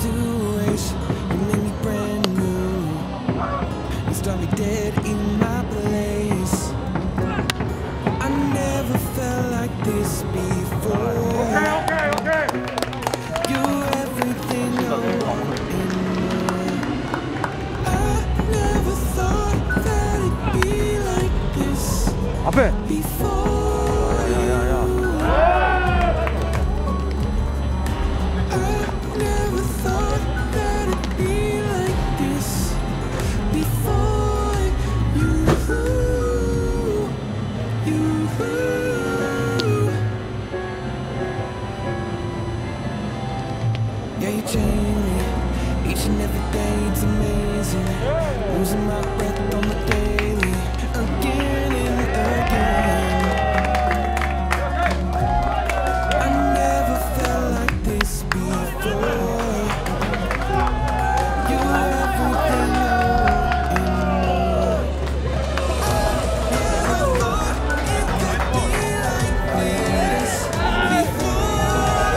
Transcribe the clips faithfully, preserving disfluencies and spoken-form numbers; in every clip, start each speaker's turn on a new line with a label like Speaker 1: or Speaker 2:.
Speaker 1: to waste. You made me brand new. You start me dead in my place. I never felt like this before.
Speaker 2: Okay, okay, okay.
Speaker 1: You're everything I want and more. I never thought that it'd be like this
Speaker 2: 앞에.
Speaker 1: before you. I never thought that it'd be like this before you. You. Yeah, you change me each and every day. It's amazing. Losing my breath on the daily, again and again. I never felt like this before. You're everything I want and more. Never thought it could be like this before.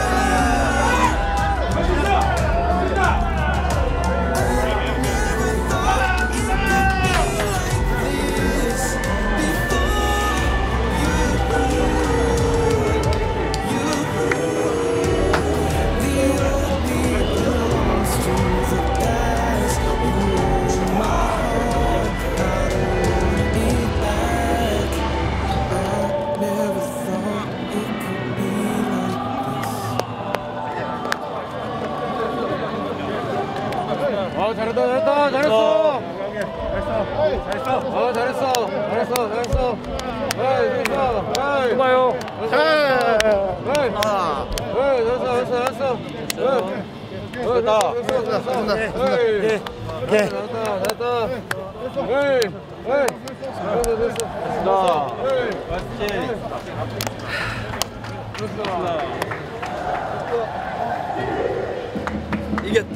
Speaker 2: 아 잘했다 잘했다 잘했어. 잘했어 잘했어. 아 잘했어 잘했어 잘했어. 에이 됐어. 에이 좋아요. 에이 에이 됐어 됐어 됐어. 에이 됐다 됐어 됐어. 에이 예 됐다 됐다. 에이 에이 됐어 됐어. 됐다. 에이 맛있지. 됐어. 이겼다.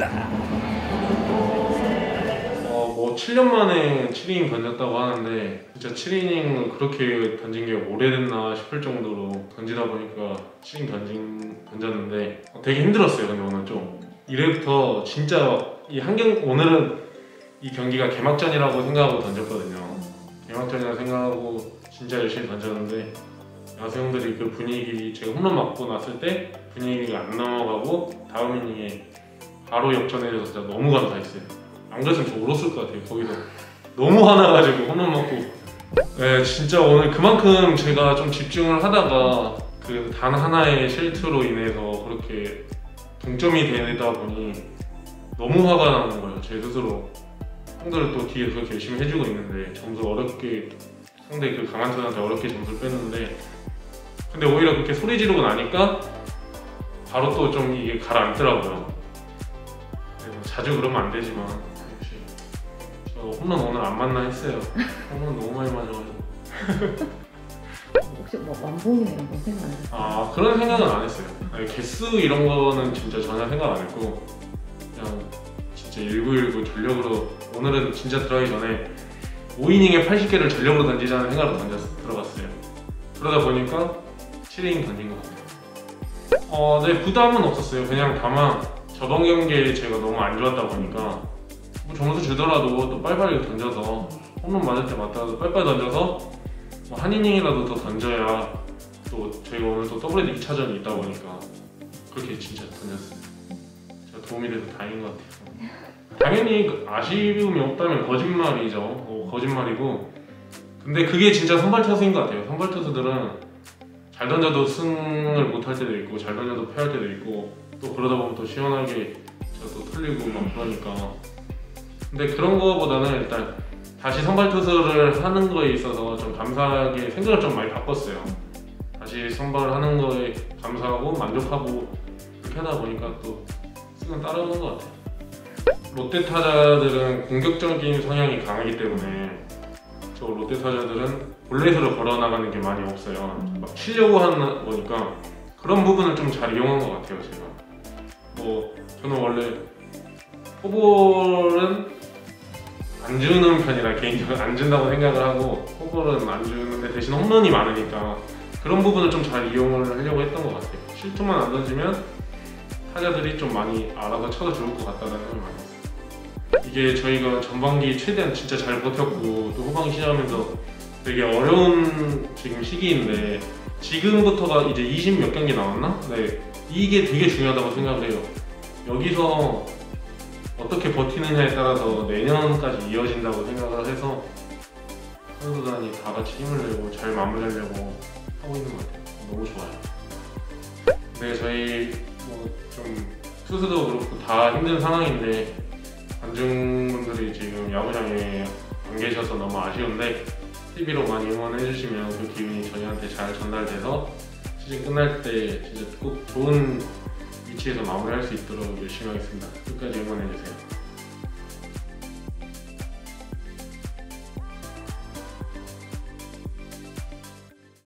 Speaker 3: 뭐 칠 년 만에 칠 이닝 던졌다고 하는데 진짜 칠 이닝은 그렇게 던진 게 오래됐나 싶을 정도로 던지다 보니까 칠 이닝 던진, 던졌는데 되게 힘들었어요. 근데 오늘 좀 이래부터 진짜 이 한경 오늘은 이 경기가 개막전이라고 생각하고 던졌거든요. 개막전이라고 생각하고 진짜 열심히 던졌는데 야수 형들이 그 분위기 제가 홈런 맞고 났을 때 분위기가 안 넘어가고 다음 이닝에 바로 역전해줘서 진짜 너무 감사했어요. 안 그랬으면 저 울었을 것 같아요. 거기서 너무 화나가지고 홈런 맞고. 네, 진짜 오늘 그만큼 제가 좀 집중을 하다가 그 단 하나의 실투로 인해서 그렇게 동점이 되다 보니 너무 화가 나는 거예요. 제 스스로. 형들은 또 뒤에 그렇게 열심히 해주고 있는데 점수 어렵게 상대 그 강한 팀한테 어렵게 점수를 뺐는데 근데 오히려 그렇게 소리 지르고 나니까 바로 또 좀 이게 가라앉더라고요. 자주 그러면 안 되지만 역시 저 홈런 오늘 안 맞나 했어요. 홈런 너무 많이 맞아가지고.
Speaker 4: 혹시 뭐 완봉이나 이런 거 생각 안 했어요?
Speaker 3: 아 그런 생각은 안 했어요. 아니, 개수 이런 거는 진짜 전혀 생각 안 했고 그냥 진짜 일구일구 전력으로 오늘은 진짜 들어가기 전에 오 이닝에 팔십 개를 전력으로 던지자는 생각으로 던져 들어갔어요. 그러다 보니까 칠 이닝 던진 것 같아요. 어, 네 부담은 없었어요. 그냥 다만 저번 경기에 제가 너무 안 좋았다 보니까 뭐 점수 주더라도 또 빨리빨리 던져서 홈런 맞을 때 맞다가도 빨리빨리 던져서 뭐 한 이닝이라도 더 던져야 또 저희가 오늘 또 더블헤드 이 차전이 있다 보니까 그렇게 진짜 던졌어요. 제가 도움이 돼서 다행인 것 같아요. 당연히 아쉬움이 없다면 거짓말이죠. 어, 거짓말이고 근데 그게 진짜 선발 투수인 것 같아요. 선발 투수들은 잘 던져도 승을 못 할 때도 있고 잘 던져도 패할 때도 있고 또 그러다 보면 또 시원하게 또 틀리고 막 그러니까 근데 그런 거보다는 일단 다시 선발 투수를 하는 거에 있어서 좀 감사하게 생각을 좀 많이 바꿨어요. 다시 선발을 하는 거에 감사하고 만족하고 그렇게 하다 보니까 또 승은 따라오는 것 같아요. 롯데 타자들은 공격적인 성향이 강하기 때문에 저 롯데 타자들은 볼넷으로 걸어나가는 게 많이 없어요. 막 치려고 하는 거니까 그런 부분을 좀 잘 이용한 것 같아요. 제가 뭐 저는 원래 포볼은 안 주는 편이라 개인적으로 안 준다고 생각을 하고 포볼은 안 주는데 대신 홈런이 많으니까 그런 부분을 좀 잘 이용을 하려고 했던 것 같아요. 실투만 안 던지면 타자들이 좀 많이 알아서 쳐도 좋을 것 같다는 생각이 많이 했어요. 이게 저희가 전반기 최대한 진짜 잘 버텼고 또 후반기 시작하면서 되게 어려운 지금 시기인데 지금부터가 이제 이십 몇 경기 남았나? 네, 이게 되게 중요하다고 생각을 해요. 여기서 어떻게 버티느냐에 따라서 내년까지 이어진다고 생각을 해서 선수단이 다 같이 힘을 내고 잘 마무리하려고 하고 있는 것 같아요. 너무 좋아요. 네, 저희 뭐 좀 투수도 그렇고 다 힘든 상황인데 관중분들이 지금 야구장에 안 계셔서 너무 아쉬운데 티비로 많이 응원해 주시면 그 기운이 저희한테 잘 전달돼서 시즌 끝날 때 진짜 꼭 좋은 위치에서 마무리할 수 있도록 열심히 하겠습니다. 끝까지 응원해 주세요.